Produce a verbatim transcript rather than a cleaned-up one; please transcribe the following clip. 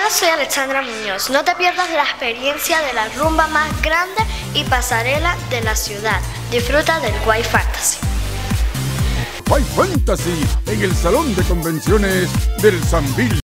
Hola, soy Alexandra Muñoz. No te pierdas la experiencia de la rumba más grande y pasarela de la ciudad. Disfruta del White Fantasy. White Fantasy en el Salón de Convenciones del Sambil.